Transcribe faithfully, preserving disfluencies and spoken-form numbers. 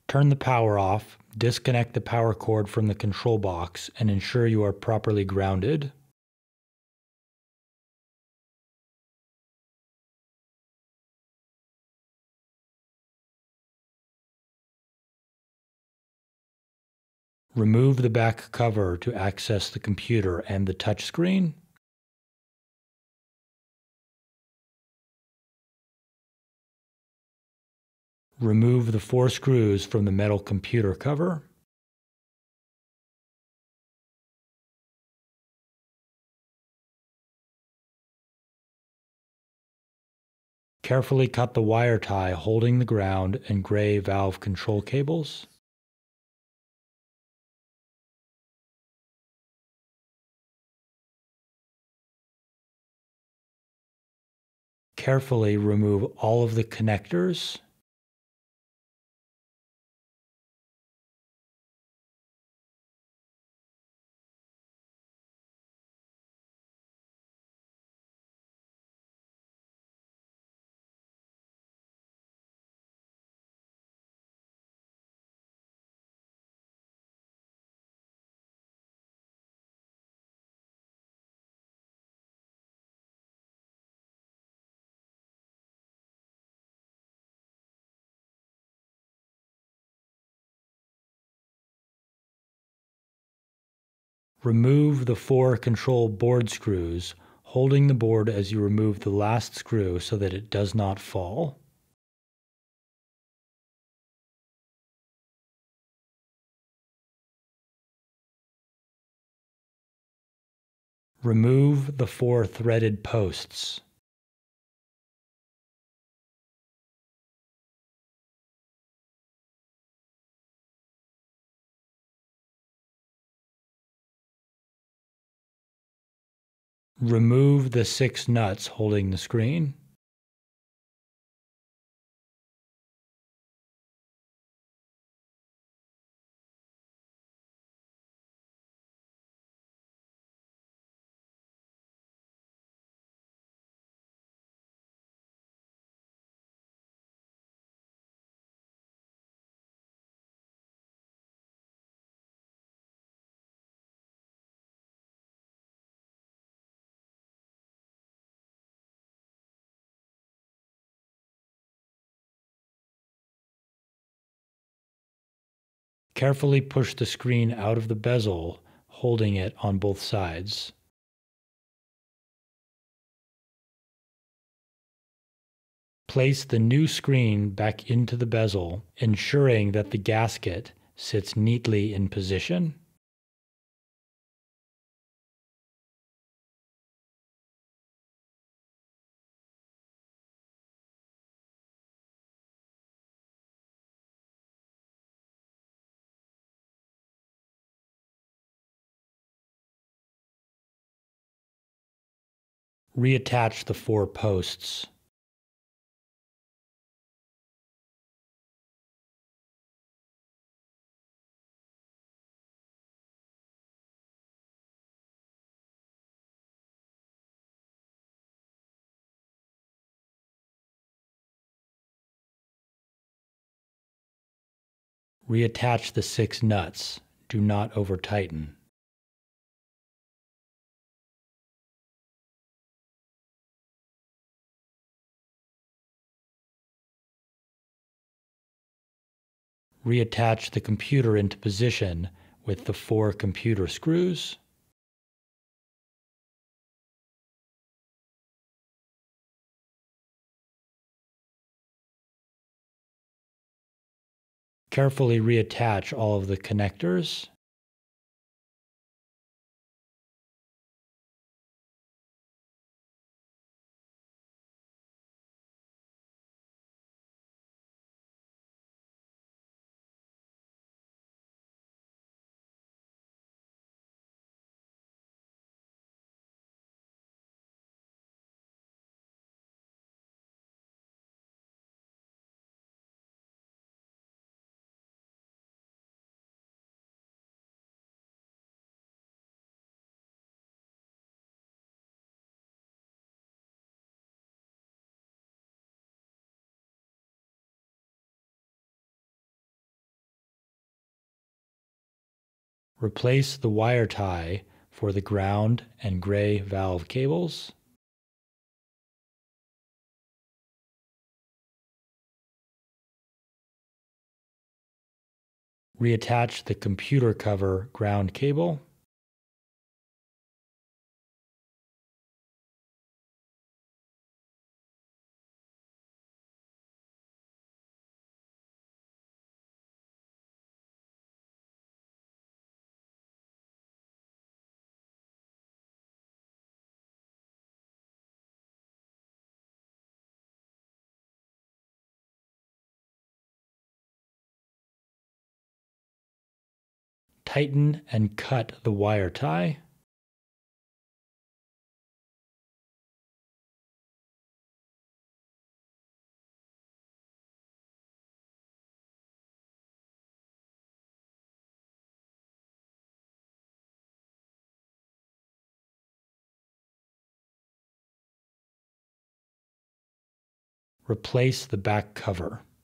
Turn the power off, disconnect the power cord from the control box, and ensure you are properly grounded. Remove the back cover to access the computer and the touchscreen. Remove the four screws from the metal computer cover. Carefully cut the wire tie holding the ground and gray valve control cables. Carefully remove all of the connectors. Remove the four control board screws, holding the board as you remove the last screw so that it does not fall. Remove the four threaded posts. Remove the six nuts holding the screen. Carefully push the screen out of the bezel, holding it on both sides. Place the new screen back into the bezel, ensuring that the gasket sits neatly in position. Reattach the four posts. Reattach the six nuts. Do not over-tighten. Reattach the computer into position with the four computer screws. Carefully reattach all of the connectors. Replace the wire tie for the ground and gray valve cables. Reattach the computer cover ground cable. Tighten and cut the wire tie. Replace the back cover.